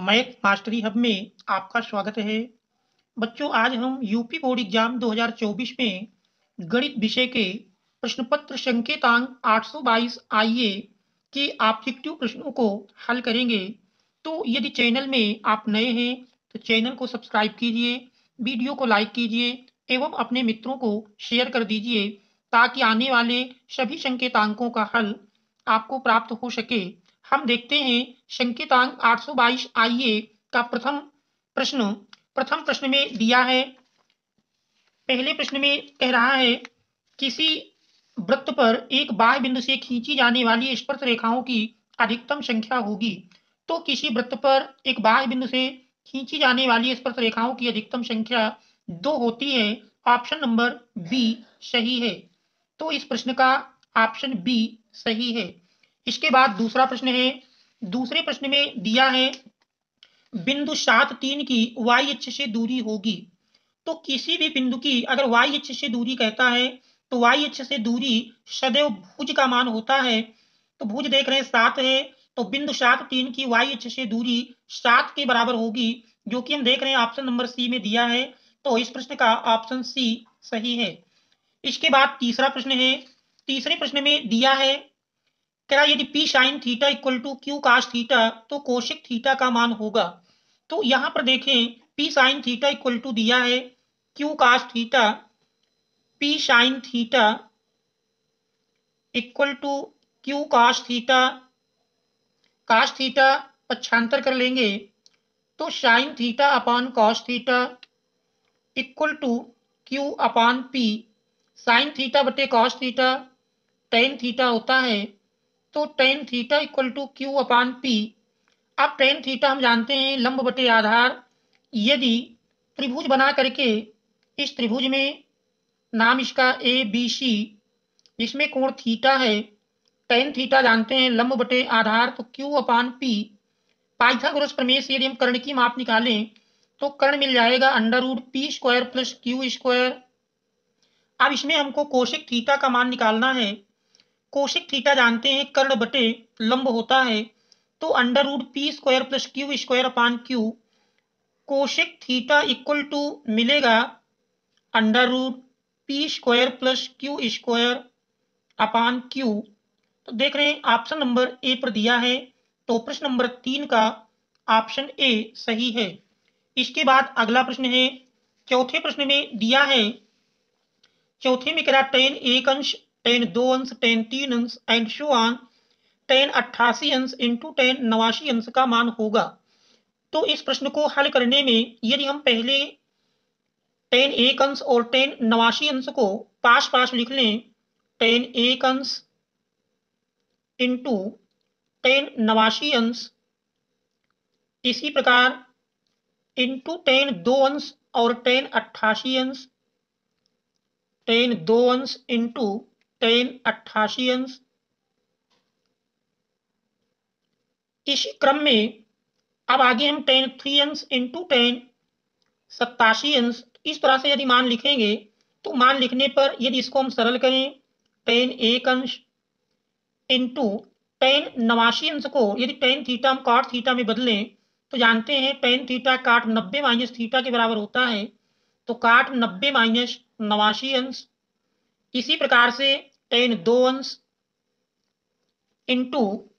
Math mastery hub में आपका स्वागत है। बच्चों, आज हम यूपी बोर्ड एग्जाम 2024 में गणित विषय के प्रश्न पत्र संकेतांक 822 आइए के ऑब्जेक्टिव प्रश्नों को हल करेंगे। तो यदि चैनल में आप नए हैं तो चैनल को सब्सक्राइब कीजिए, वीडियो को लाइक कीजिए एवं अपने मित्रों को शेयर कर दीजिए ताकि आने वाले सभी संकेतांकों का हल आपको प्राप्त हो सके। हम देखते हैं संकेतांक 822 आइए का प्रथम प्रश्न में दिया है। पहले प्रश्न में कह रहा है किसी वृत्त पर एक बाह्य बिंदु से खींची जाने वाली स्पर्श रेखाओं की अधिकतम संख्या होगी। तो किसी वृत्त पर एक बाह्य बिंदु से खींची जाने वाली स्पर्श रेखाओं की अधिकतम संख्या 2 होती है। ऑप्शन नंबर बी सही है। तो इस प्रश्न का ऑप्शन बी सही है। इसके बाद दूसरा प्रश्न है। दूसरे प्रश्न में दिया है बिंदु 7 3 की y अक्ष से दूरी होगी। तो किसी भी बिंदु की अगर y अक्ष से दूरी कहता है तो y अक्ष से दूरी सदैव भुज का मान होता है। तो भुज देख रहे हैं 7 है, तो बिंदु 7 3 की y अक्ष से दूरी 7 के बराबर होगी, जो कि हम देख रहे हैं ऑप्शन नंबर सी में दिया है। तो इस प्रश्न का ऑप्शन सी सही है। इसके बाद तीसरा प्रश्न है। तीसरे प्रश्न में दिया है कह रहा यदि p sine theta equal to q cos theta तो कोशेक थीटा का मान होगा। तो यहां पर देखें p sine theta equal to दिया है q cos theta, p sine theta equal to q cos theta, cos theta पक्षांतर कर लेंगे तो sine theta upon cos theta equal to q upon p, sine theta बटे कॉस थीटा टेन थीटा होता है। तो tan theta equal to q upon p. अब tan theta हम जानते हैं लंब बटे आधार। यदि त्रिभुज बना करके इस त्रिभुज में नाम इसका ए बी सी, इसमें कोण थीटा है, टेन थीटा जानते हैं लंब बटे आधार, तो क्यू अपान पी। पाइथागोरस प्रमेय से यदि हम कर्ण की माप निकालें तो कर्ण मिल जाएगा under root p square plus q square. अब इसमें हमको कोशेक थीटा का मान निकालना है। कोशेक थीटा जानते हैं कर्ण बटे लंब होता है, तो under root p square plus q square upon q. Cosec theta equal to मिलेगा under root p square plus q square upon q. तो देख रहे हैं ऑप्शन नंबर ए पर दिया है, तो प्रश्न नंबर 3 का ऑप्शन ए सही है। इसके बाद अगला प्रश्न है। चौथे प्रश्न में दिया है, चौथे में कह टेन 1 अंश, टेन 2 अंश, टेन 3 अंश एंड सो ऑन, टेन 88 अंश इंटू टेन 89 अंश का मान होगा। तो इस प्रश्न को हल करने में यदि हम पहले टेन 1 अंश और टेन 89 अंश को पास पास लिख लें, टेन 1 अंश इंटू टेन 89 अंश, इसी प्रकार इंटू टेन 2 अंश और टेन 88 अंश, टेन 2 अंश इंटू टेन 88 अंश। इसी क्रम में अब आगे हम टेन 3 अंश इंटू टेन 87 अंश, इस तरह से यदि मान लिखेंगे तो मान लिखने पर यदि इसको हम सरल करें, टेन 1 अंश इंटू टेन 89 अंश को यदि टेन थीटा हम कॉट थीटा में बदलें तो जानते हैं टेन थीटा काट 90 माइनस थीटा के बराबर होता है, तो काट 90 माइनस 89 अंश। इसी प्रकार से टेन 2 अंश इंटू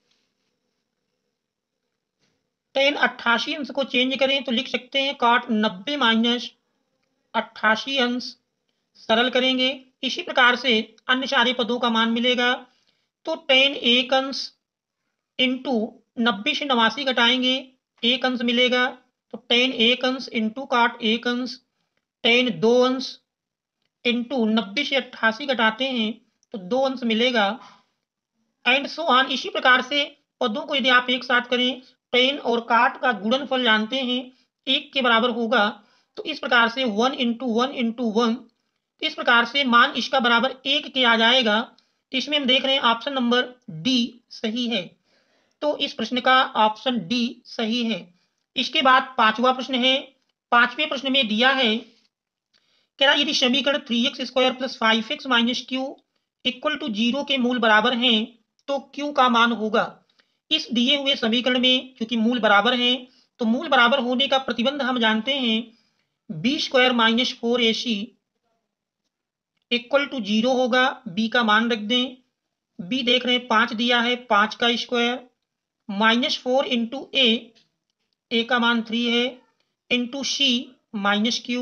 टेन 88 अंश को चेंज करें तो लिख सकते हैं काट 90 माइनस 88 अंश, सरल करेंगे। इसी प्रकार से अन्य सारे पदों का मान मिलेगा, तो टेन 1 अंश इंटू 90 से 89 घटाएंगे 1 अंश मिलेगा, तो टेन 1 अंश इंटू काट 1 अंश, टेन 2 अंश इंटू 90 से 88 घटाते हैं तो 2 अंश मिलेगा एंड सो ऑन। इसी प्रकार से पदों को यदि आप एक साथ करें, टेन और काट का गुणनफल जानते हैं 1 के बराबर होगा, तो इस प्रकार से 1 इंटू 1 इंटू 1, इस प्रकार से मान इसका बराबर 1 के आ जाएगा। तो इसमें हम देख रहे हैं ऑप्शन नंबर डी सही है। तो इस प्रश्न का ऑप्शन डी सही है। इसके बाद पांचवा प्रश्न है। पांचवें प्रश्न में दिया है कह रहा यदि समीकरण 3x square plus 5x minus q equal to 0 के मूल बराबर हैं तो क्यू का मान होगा। इस दिए हुए समीकरण में क्योंकि मूल बराबर हैं तो मूल बराबर होने का प्रतिबंध हम जानते हैं, b² - 4ac इक्वल टू 0 होगा। b का मान रख दें, b देख रहे हैं 5 दिया है, 5 का स्क्वायर -4 इंटू a का मान 3 है, into c -q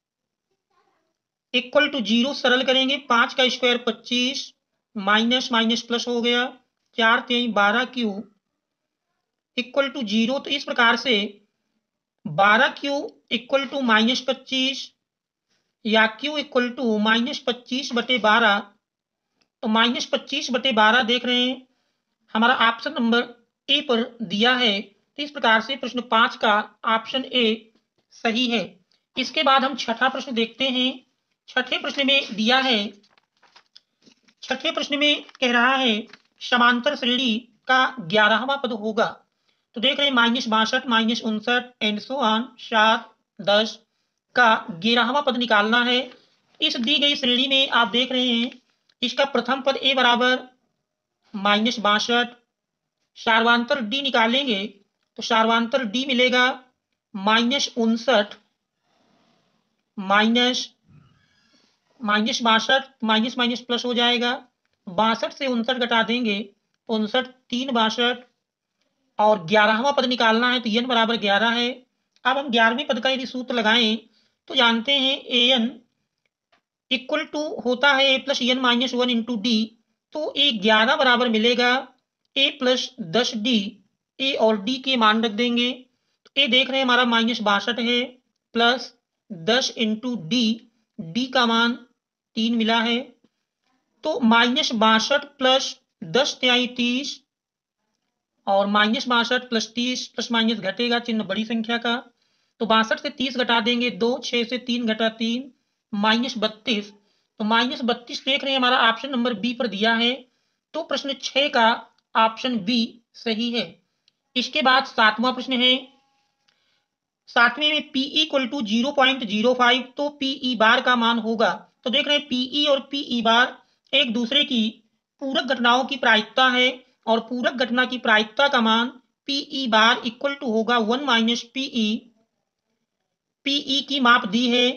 equal to 0 सरल करेंगे, 5 का स्क्वायर 25 माइनस माइनस प्लस हो गया, 4 3 12q इक्वल टू 0। तो इस प्रकार से 12q इक्वल टू -25 या q इक्वल टू -25/12, तो -25/12 देख रहे हैं हमारा ऑप्शन नंबर ए पर दिया है। तो इस प्रकार से प्रश्न 5 का ऑप्शन ए सही है। इसके बाद हम छठा प्रश्न देखते हैं। छठे प्रश्न में दिया है, छठे प्रश्न में कह रहा है समांतर श्रेणी का 11वां पद होगा। तो देख रहे हैं -62 -59 एंड सो ऑन 7 10 का 11वां पद निकालना है। इस दी गई श्रेणी में आप देख रहे हैं इसका प्रथम पद a बराबर -62, सार्वांतर d निकालेंगे तो सार्वांतर d मिलेगा -59 -62 माइनस माइनस प्लस हो जाएगा, 62 से 59 घटा देंगे तो 59 3 62 और 11वां पद निकालना है तो n बराबर 11 है। अब हम 11वें पद का यदि सूत्र लगाएं तो जानते हैं an इक्वल टू होता है a plus n minus 1 into d. तो a 11 बराबर मिलेगा a प्लस 10d, a और d के मान रख देंगे। तो a देख रहे हैं हमारा -62 है, प्लस 10 इंटू d का मान 3 मिला है। तो -62 प्लस 10 तिहाई 30 और -62 प्लस 30 प्लस माइनस घटेगा चिन्ह बड़ी संख्या का, तो 62 से 30 घटा देंगे 2, 6 से 3 घटा 3 -32। तो -32 देख रहे हैं हमारा ऑप्शन नंबर बी पर दिया है। तो प्रश्न 6 का ऑप्शन बी सही है। इसके बाद 7वां प्रश्न है। 7वें में Pe इक्वल टू 0.05, तो Pe बार का मान होगा। तो देख रहे हैं Pe और Pe बार एक दूसरे की पूरक घटनाओं की प्रायिकता है और पूरक घटना की प्रायिकता का मान Pe बार इक्वल टू होगा 1 माइनस Pe। Pe की माप दी है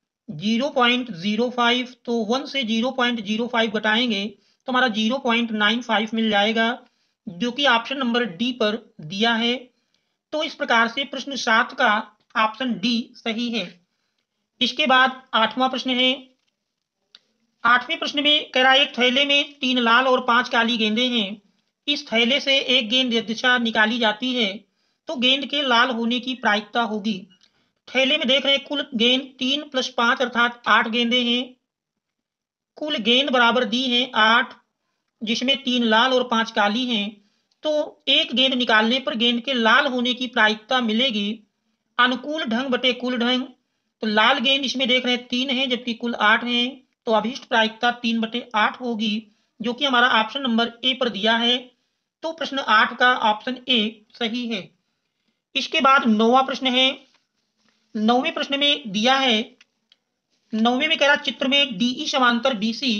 0.05, तो 1 से 0.05 घटाएंगे तो हमारा 0.95 मिल जाएगा, जो कि ऑप्शन नंबर डी पर दिया है। तो इस प्रकार से प्रश्न 7 का ऑप्शन डी सही है। इसके बाद 8वां प्रश्न है। 8वें प्रश्न में कह रहा है एक थैले में 3 लाल और 5 काली गेंदें हैं। इस थैले से एक गेंद दिशा निकाली जाती है तो गेंद के लाल होने की प्रायिकता होगी। थैले में देख रहे हैं कुल गेंद 3 + 5 अर्थात 8 गेंदें हैं। कुल गेंद बराबर दी है 8, जिसमें 3 लाल और 5 काली हैं। तो एक गेंद निकालने पर गेंद के लाल होने की प्रायिकता मिलेगी अनुकूल ढंग बटे कुल ढंग। तो लाल गेंद इसमें देख रहे हैं 3 है जबकि कुल 8 हैं, तो अभीष्ट प्रायिकता 3/8 होगी, जो कि हमारा ऑप्शन नंबर ए पर दिया है। तो प्रश्न 8 का ऑप्शन ए सही है। इसके बाद 9वां प्रश्न है। 9वें प्रश्न में दिया है, 9वें में कह रहा चित्र में डीई समांतर बीसी,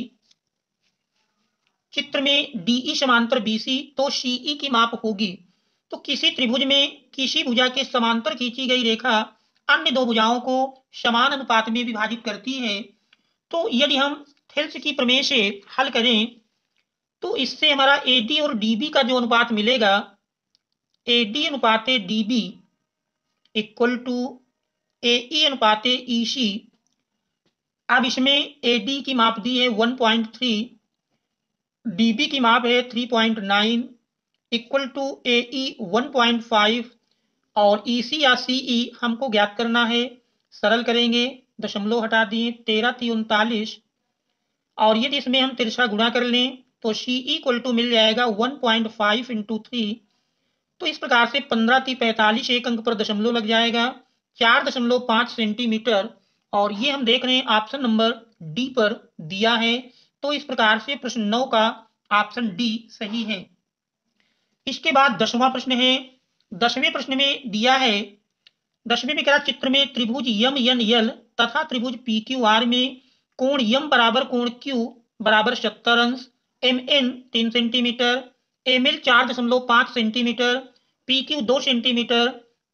चित्र में डीई समांतर बीसी तो सीई की माप होगी। तो किसी त्रिभुज में किसी भुजा के समांतर खींची गई रेखा अन्य दो भुजाओं को समान अनुपात में विभाजित करती है। तो यदि हम थेल्स की प्रमेय से हल करें तो इससे हमारा एडी और डीबी का जो अनुपात मिलेगा, एडी अनुपाते डीबी इक्वल टू एई अनुपाते ईसी। अब इसमें एडी की माप दी है 1.3, डीबी की माप है 3.9 इक्वल टू एई 1.5 और ईसी या सीई हमको ज्ञात करना है। सरल करेंगे, दशमलव हटा दिए, 13 × 39 और यदि इसमें हम तिरछा गुणा कर लें तो सी इक्वल टू मिल जाएगा 1.5 × 3। तो इस प्रकार से 15 × 45 एक अंक पर दशमलव लग जाएगा, 4.5 सेंटीमीटर, और ये हम देख रहे हैं ऑप्शन नंबर डी पर दिया है। तो इस प्रकार से प्रश्न 9 का ऑप्शन डी सही है। इसके बाद 10वां प्रश्न है। 10वें प्रश्न में दिया है, 10वें में कह रहा चित्र में त्रिभुज यम एन यल तथा त्रिभुज पी क्यू आर में कोण यम बराबर कोण क्यू बराबर 70 अंश, M N 3 centimetre, M L 4.5 centimetre, P Q 2 centimetre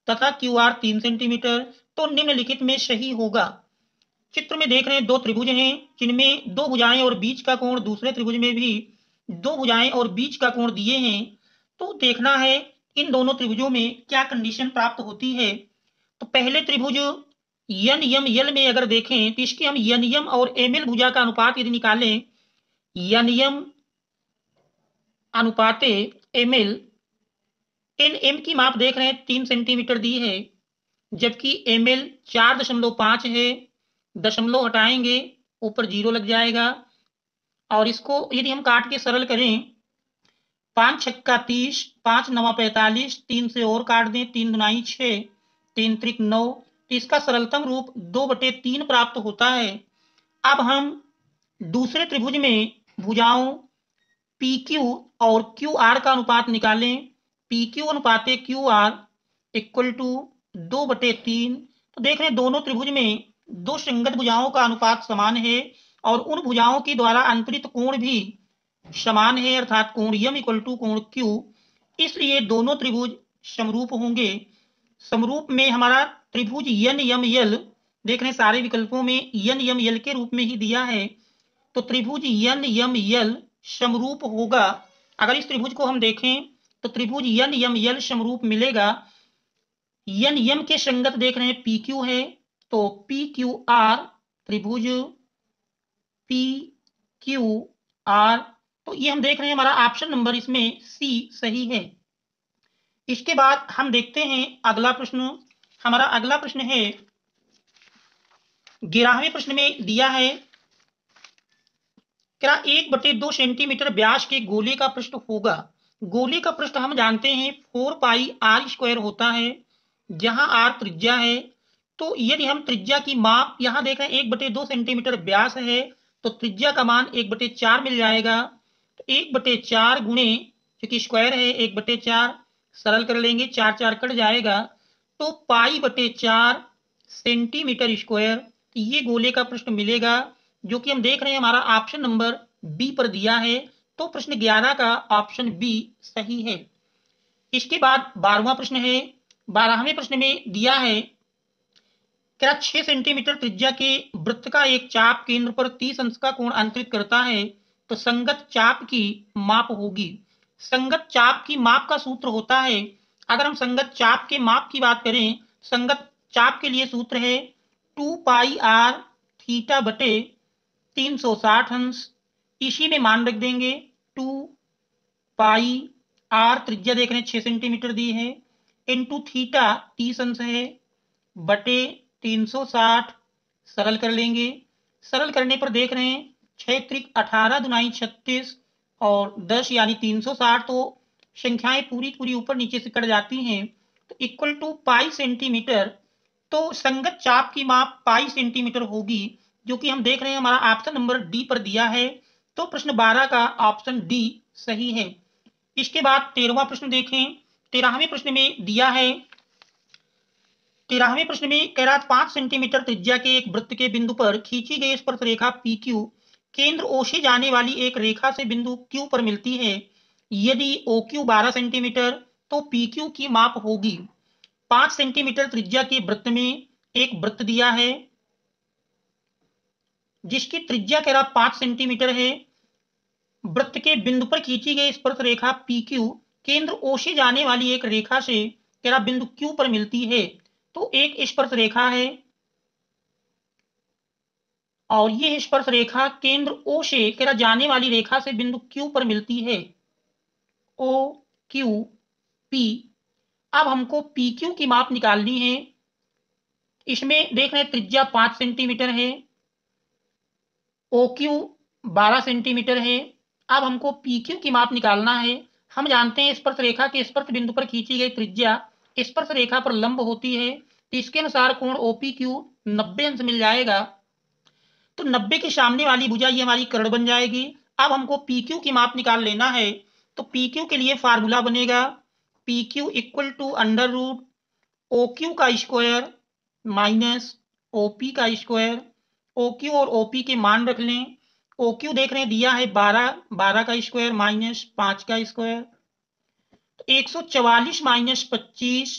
तथा क्यू आर 3 सेंटीमीटर, तो निम्नलिखित में सही होगा। चित्र में देख रहे हैं दो त्रिभुज हैं जिनमें दो भुजाएं और बीच का कोण, दूसरे त्रिभुज में भी दो भुजाएं और बीच का कोण दिए हैं। तो देखना है इन दोनों त्रिभुजों में क्या कंडीशन प्राप्त होती है। तो पहले त्रिभुज एन एम एल में अगर देखें तो इसके हम एन एम और एम एल भुजा का अनुपात यदि निकालें, एन एम अनुपाते एम एल, इन एम की माप देख रहे हैं 3 सेंटीमीटर दी है, जबकि एम एल 4.5 है। दशमलव हटाएंगे ऊपर 0 लग जाएगा, और इसको यदि हम काट के सरल करें, 5 छक्का 30, 5 नवा 45, 3 से और काट दें, 3 दुनाई 6, 3 त्रिक 9, तो इसका सरलतम रूप 2/3 प्राप्त होता है। अब हम दूसरे त्रिभुज में भुजाओं पी क्यू और क्यू आर का अनुपात निकालें। पी क्यू अनुपाते क्यू आर इक्वल टू 2/3। तो देख रहे हैं दोनों त्रिभुज में दो संगत भुजाओं का अनुपात समान है और उन भुजाओं के द्वारा अंतरित कोण भी समान है, अर्थात कोण यम इक्वल टू कोण क्यू। इसलिए दोनों त्रिभुज समरूप होंगे। समरूप में हमारा त्रिभुज एन एम एल देख रहे हैं सारे विकल्पों में एन एम एल के रूप में ही दिया है, तो त्रिभुज एन एम एल समरूप होगा। अगर इस त्रिभुज को हम देखें तो त्रिभुज एन एम एल समरूप मिलेगा। एन एम के संगत देख रहे हैं पी क्यू है, तो पी क्यू आर, त्रिभुज पी क्यू आर, तो ये हम देख रहे हैं हमारा ऑप्शन नंबर इसमें सी सही है। इसके बाद हम देखते हैं अगला प्रश्न। हमारा अगला प्रश्न है 11वें प्रश्न में दिया है, क्या 1/2 सेंटीमीटर व्यास के गोले का पृष्ठ होगा। गोले का पृष्ठ हम जानते हैं 4 पाई आर स्क्वायर होता है, जहां आर त्रिज्या है। तो यदि हम त्रिज्या की माप यहां देख रहे हैं 1/2 सेंटीमीटर व्यास है, तो त्रिज्या का मान 1/4 मिल जाएगा। तो 1/4 गुणे, क्योंकि स्क्वायर है 1/4, सरल कर लेंगे, 4 4 कट जाएगा, तो पाई/4 सेंटीमीटर स्क्वायर। तो ये गोले का पृष्ठ मिलेगा, जो कि हम देख रहे हैं हमारा ऑप्शन नंबर बी पर दिया है। तो प्रश्न 11 का ऑप्शन बी सही है। इसके बाद 12वां प्रश्न है। 12वें प्रश्न में दिया है, क्या 6 सेंटीमीटर त्रिज्या के वृत्त का एक चाप केंद्र पर 30 अंश का कोण अंतरित करता है, तो संगत चाप की माप होगी। संगत चाप की माप का सूत्र होता है, अगर हम संगत चाप के माप की बात करें, संगत चाप के लिए सूत्र है 2 पाई आर थीटा बटे 360 अंश। इसी में मान रख देंगे 2 पाई आर, त्रिज्या देख रहे हैं 6 सेंटीमीटर दी है, इंटू थीटा 30 अंश है, बटे 360, सरल कर लेंगे। सरल करने पर देख रहे हैं 6 त्रिक 18 दुनाई 36 और 10 यानी 360, तो संख्याएं पूरी पूरी ऊपर नीचे से कट जाती हैं, तो इक्वल टू पाई सेंटीमीटर। तो संगत चाप की माप पाई सेंटीमीटर होगी, जो कि हम देख रहे हैं हमारा ऑप्शन नंबर डी पर दिया है। तो प्रश्न 12 का ऑप्शन डी सही है। इसके बाद 13वां प्रश्न देखें। 13वें प्रश्न में दिया है, 13वें प्रश्न में कह रहा 5 सेंटीमीटर त्रिज्या के एक वृत्त के बिंदु पर खींची गई स्पर्श रेखा पी क्यू केंद्र ओ से जाने वाली एक रेखा से बिंदु क्यू पर मिलती है। यदि ओ क्यू 12 सेंटीमीटर, तो पी क्यू की माप होगी। 5 सेंटीमीटर त्रिज्या के वृत्त में एक वृत्त दिया है, जिसकी त्रिज्या कह रहा 5 सेंटीमीटर है। वृत्त के बिंदु पर खींची गई स्पर्श रेखा पी क्यू केंद्र ओ से जाने वाली एक रेखा से कह रहा बिंदु क्यू पर मिलती है। तो एक स्पर्श रेखा है और ये स्पर्श रेखा केंद्र ओ से कह रहा जाने वाली रेखा से बिंदु क्यू पर मिलती है, ओ क्यू पी। अब हमको पी क्यू की माप निकालनी है। इसमें देख रहे हैं त्रिज्या 5 सेंटीमीटर है, ओ क्यू 12 सेंटीमीटर है। अब हमको पी क्यू की माप निकालना है। हम जानते हैं स्पर्श रेखा के स्पर्श बिंदु पर खींची गई त्रिज्या स्पर्श रेखा पर लंब होती है, तो इसके अनुसार कोण ओपी क्यू 90 अंश मिल जाएगा। तो 90 के सामने वाली भुजा ये हमारी कर्ण बन जाएगी। अब हमको पी क्यू की माप निकाल लेना है, तो पी क्यू के लिए फार्मूला बनेगा P Q equal to under root O Q का स्क्वायर माइनस ओ पी का स्क्वायर। ओ क्यू और ओ पी के मान रख लें। ओ क्यू देख रहे हैं दिया है 12, 12 का स्क्वायर माइनस 5 का स्क्वायर, तो 144 माइनस 25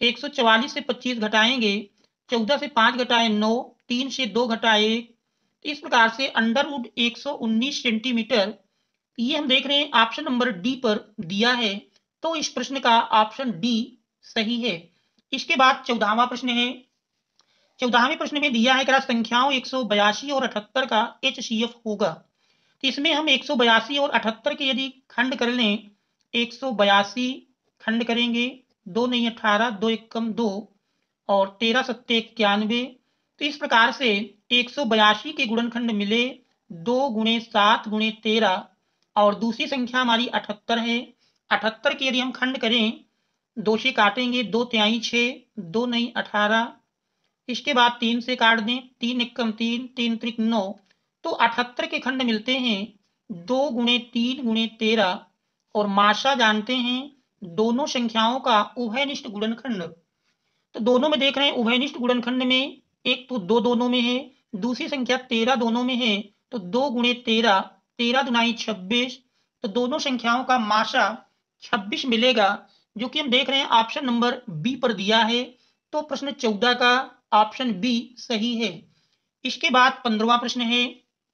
144 से 25 घटाएंगे, 14 से 5 घटाए 9, 3 से 2 घटाए 1, इस प्रकार से अंडर रूट 119 सेंटीमीटर ये हम देख रहे हैं ऑप्शन नंबर डी पर दिया है। तो इस प्रश्न का ऑप्शन डी सही है। इसके बाद 14वां प्रश्न है। 14वें प्रश्न में दिया है कि संख्याओं 182 और 78 का HCF होगा। तो इसमें हम 182 और 78 के यदि खंड कर लें, 182 खंड करेंगे, 2 नहीं 18, 2 एकम 2 और 13 सत्ते 91। तो इस प्रकार से 182 के गुणनखंड मिले 2 गुणे 7 गुणे 13 और दूसरी संख्या हमारी 78 है। 78 के यदि हम खंड करें, 2 से काटेंगे, 2 तिहाई 6, 2 नहीं 18, इसके बाद 3 से काट दें, 3 एकम 3, 3 त्रिक 9। तो 78 के खंड मिलते हैं 2 गुणे 3 गुणे 13 और माशा जानते हैं दोनों संख्याओं का उभयनिष्ठ गुणनखंड। तो दोनों में देख रहे हैं उभयनिष्ठ गुणनखंड में एक तो 2 दोनों में है, दूसरी संख्या 13 दोनों में है। तो 2 गुणे 13, 13 दुनाई 26। तो दोनों संख्याओं का माशा 26 मिलेगा, जो कि हम देख रहे हैं ऑप्शन नंबर बी पर दिया है। तो प्रश्न 14 का ऑप्शन बी सही है। इसके बाद 15वां प्रश्न है।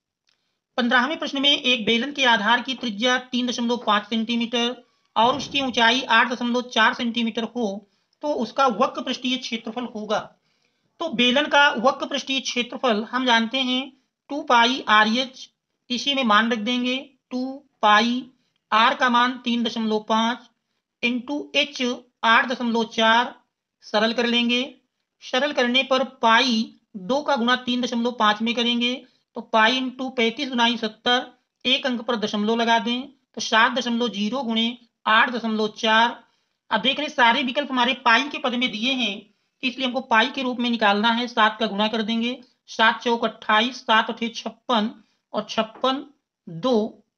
15वें प्रश्न में एक बेलन के आधार की त्रिज्या 3.5 सेंटीमीटर और उसकी ऊंचाई 8.4 सेंटीमीटर हो तो उसका वक्र पृष्ठीय क्षेत्रफल होगा। तो बेलन का वक्र पृष्ठीय क्षेत्रफल हम जानते हैं 2 पाई RH, इसी में मान रख देंगे 2 पाई R का मान 3.5 इंटू H 8.4, सरल कर लेंगे। सरल करने पर पाई 2 का गुणा 3.5 में करेंगे तो पाई इंटू 35 गुनाई 70, एक अंक पर दशमलव लगा दें तो 7.0 गुणे 8.4। अब देख रहे सारे विकल्प हमारे पाई के पद में दिए हैं, इसलिए हमको पाई के रूप में निकालना है। 7 का गुणा कर देंगे, 7 चौक 28, 7 अठे 56 और 56 2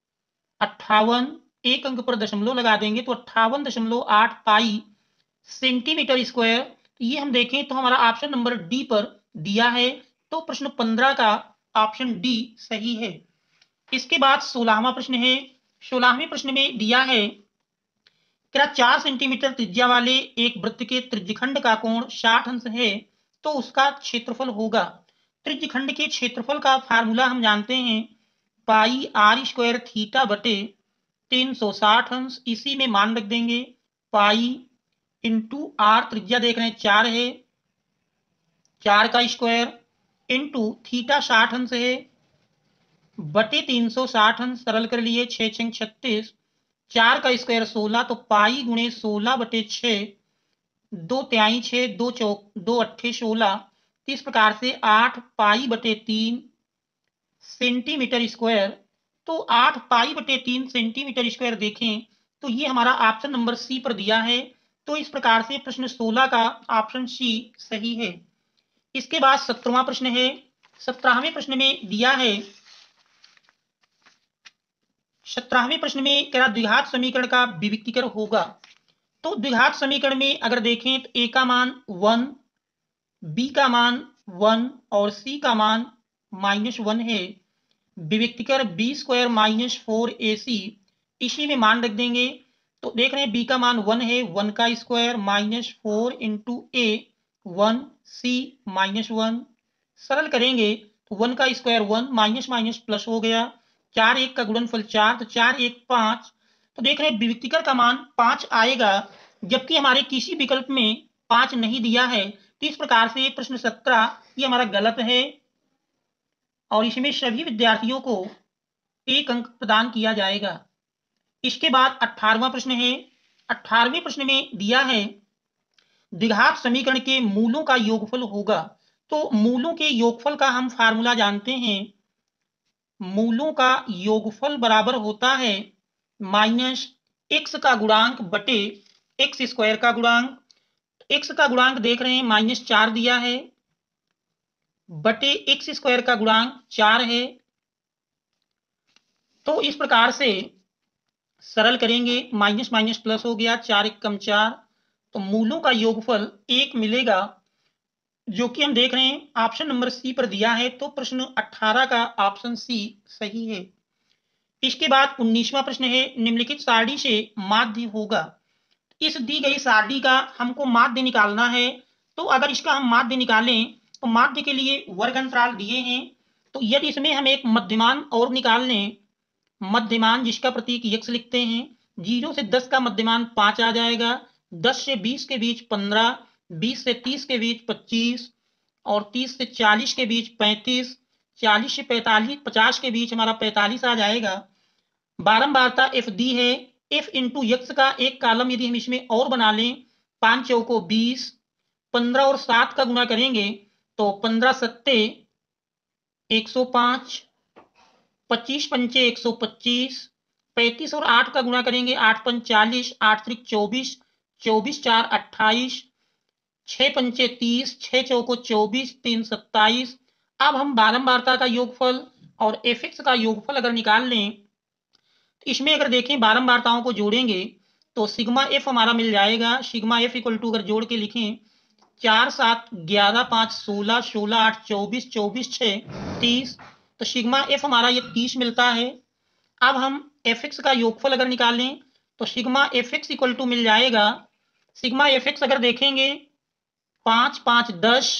58, एक अंक पर दशमलव लगा देंगे तो 58.8 पाई सेंटीमीटर स्क्वायर। ये हम देखें तो हमारा ऑप्शन नंबर डी पर दिया है। तो प्रश्न 15 का ऑप्शन डी सही है। इसके बाद 16वां प्रश्न है। 16वें प्रश्न में दिया है क्या 4 सेंटीमीटर त्रिज्या वाले एक वृत्त के त्रिज्यखंड का कोण 60 अंश है तो उसका क्षेत्रफल होगा। त्रिज्यखंड के क्षेत्रफल का फार्मूला हम जानते हैं पाई आर स्क्वायर थीटा बटे 360 अंश, इसी में मान रख देंगे पाई इंटू आर, त्रिज्या देख रहे हैं 4 है, 4 का स्क्वायर इंटू थीटा 60 अंश है बटे 360 अंश, सरल कर लिए 6 6 36, 4 का स्क्वायर 16 तो पाई गुणे 16 बटे 6, 2 तिहाई 6, 2 चौक 2 अट्ठे 16। इस प्रकार से 8 पाई बटे 3 सेंटीमीटर स्क्वायर। तो 8 पाई बटे 3 सेंटीमीटर स्क्वायर देखें तो ये हमारा ऑप्शन नंबर सी पर दिया है। तो इस प्रकार से प्रश्न 16 का ऑप्शन सी सही है। इसके बाद 17वां प्रश्न है। 17वें प्रश्न में दिया है 17वें प्रश्न में क्या द्विघात समीकरण का विविक्तीकरण होगा। तो द्विघात समीकरण में अगर देखें तो ए का मान 1, बी का मान 1 और सी का मान -1 है। विविक्तीकर बी स्क्वायर -4AC, इसी में मान रख देंगे तो देख रहे हैं बी का मान 1 है, 1 का स्क्वायर -4 इंटू ए 1 सी -1, सरल करेंगे तो 1 का स्क्वायर 1 माइनस माइनस प्लस हो गया, 4 1 का गुणनफल 4 तो 4 1 5। तो देख रहे हैं विविक्तीकर का मान 5 आएगा, जबकि हमारे किसी विकल्प में 5 नहीं दिया है। तो इस प्रकार से प्रश्न 17 ये हमारा गलत है और इसमें सभी विद्यार्थियों को 1 अंक प्रदान किया जाएगा। इसके बाद 18वां प्रश्न है। 18वें प्रश्न में दिया है द्विघात समीकरण के मूलों का योगफल होगा। तो मूलों के योगफल का हम फार्मूला जानते हैं, मूलों का योगफल बराबर होता है माइनस एक्स का गुणांक बटे एक्स स्क्वायर का गुणांक। एक्स का गुणांक देख रहे हैं -4 दिया है बटे एक्स स्क्वायर का गुणांक 4 है। तो इस प्रकार से सरल करेंगे, माइनस माइनस प्लस हो गया, 4 1 कम 4, तो मूलों का योगफल 1 मिलेगा, जो कि हम देख रहे हैं ऑप्शन नंबर सी पर दिया है। तो प्रश्न 18 का ऑप्शन सी सही है। इसके बाद 19वां प्रश्न है निम्नलिखित सारणी से माध्य होगा। इस दी गई सारणी का हमको माध्य निकालना है। तो अगर इसका हम माध्य निकालें तो माध्य के लिए वर्ग अंतराल दिए हैं। तो यदि इसमें हम एक मध्यमान और निकाल लें, मध्यमान जिसका प्रतीक x लिखते हैं, 0 से 10 का मध्यमान 5 आ जाएगा, 10 से 20 के बीच 15, 20 से 30 के बीच 25 और 30 से 40 के बीच 35, 40 से 45 50 के बीच हमारा 45 आ जाएगा। बारंबारता f दी है, f इंटू x का एक कॉलम यदि हम इसमें और बना लें, 5 चौको 20, 15 और 7 का गुणा करेंगे तो 15 सत्ते 105, 25 पंचे 125, 35 और 8 का गुणा करेंगे 8 पंच 40, 8 त्रिक 24, 24 4 28, 6 पंचे 30, 6 चौको 24, 3 27। अब हम बारंबारता का योगफल और एफ का योगफल अगर निकाल लें, इसमें अगर देखें बारंबारताओं को जोड़ेंगे तो सिग्मा एफ हमारा मिल जाएगा। सिग्मा एफ इक्वल टू अगर जोड़ के लिखें 4 7 11 5 16, 16 8 24, 24 6 30, तो सिग्मा एफ हमारा ये 30 मिलता है। अब हम एफ का योगफल अगर निकालें तो सिग्मा एफ इक्वल टू मिल जाएगा, सिग्मा एफ अगर देखेंगे 5 5 10,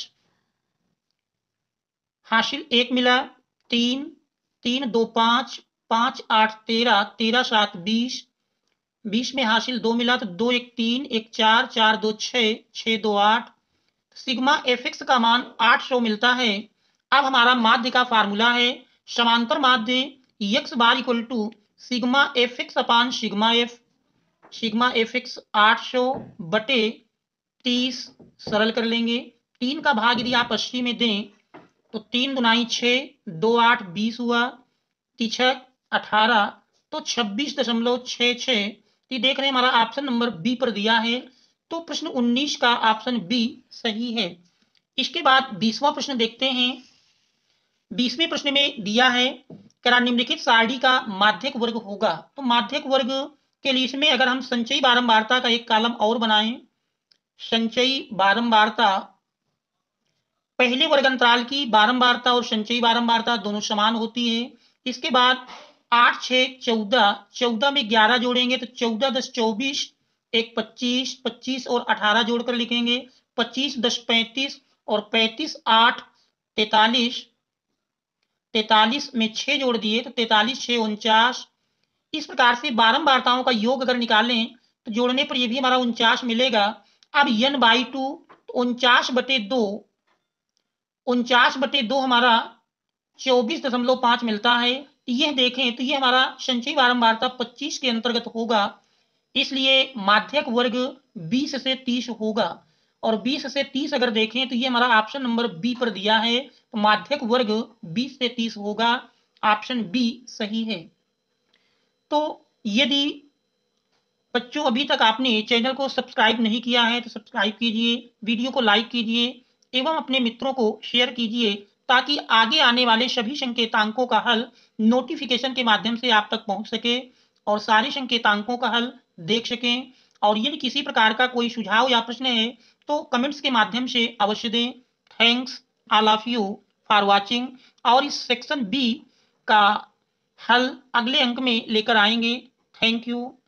हासिल 1 मिला, 3 3 2 5, 5 8 13, 13 7 20, 20 में हासिल 2 मिला तो 2 1 3, 1 4, 4 2 6, 6 2 8। सिग्मा एफ का मान 800 मिलता है। अब हमारा माध्य का फार्मूला है समांतर माध्य x bar equal to sigma F X upon sigma F. Sigma F 800 बटे 30 सरल कर लेंगे। 3 का भाग यदि आप 80 में दें तो 3 दुनाई 6, 2 8 20 हुआ, 3 18, तो 26.66। ये देख रहे हैं हमारा ऑप्शन नंबर बी पर दिया है, तो प्रश्न 19 का ऑप्शन बी सही है। इसके बाद 20वां प्रश्न देखते हैं। 20वें प्रश्न में दिया है करा निम्नलिखित सारणी का माध्यक वर्ग होगा। तो माध्यक वर्ग के लिए इसमें अगर हम संचयी बारंबारता का एक कॉलम और बनाएं, संचयी बारंबारता, पहले वर्ग अंतराल की बारंबारता और संचयी बारंबारता दोनों समान होती है। इसके बाद 8 6 14, 14 में 11 जोड़ेंगे तो 14 10 24, एक 25, 25 और 18 जोड़कर लिखेंगे, 25 10 35 और 35 8 43, 43 में 6 जोड़ दिए तो 43 6 49। इस प्रकार से बारंबारताओं का योग अगर निकालें तो जोड़ने पर यह भी हमारा 49 मिलेगा। अब n/2 49/2, 49/2 हमारा 24.5 मिलता है। यह देखें तो यह हमारा संचयी बारंबारता 25 के अंतर्गत होगा, इसलिए माध्यक वर्ग 20 से 30 होगा। और 20 से 30 अगर देखें तो ये हमारा ऑप्शन नंबर बी पर दिया है, तो माध्यक वर्ग 20 से 30 होगा, ऑप्शन बी सही है। तो यदि बच्चों अभी तक आपने चैनल को सब्सक्राइब नहीं किया है तो सब्सक्राइब कीजिए, वीडियो को लाइक कीजिए एवं अपने मित्रों को शेयर कीजिए, ताकि आगे आने वाले सभी संकेतांकों का हल नोटिफिकेशन के माध्यम से आप तक पहुंच सके और सारे संकेतांकों का हल देख सकें। और यदि किसी प्रकार का कोई सुझाव या प्रश्न है तो कमेंट्स के माध्यम से अवश्य दें। Thanks all of you for watching. और इस सेक्शन बी का हल अगले अंक में लेकर आएंगे। Thank you.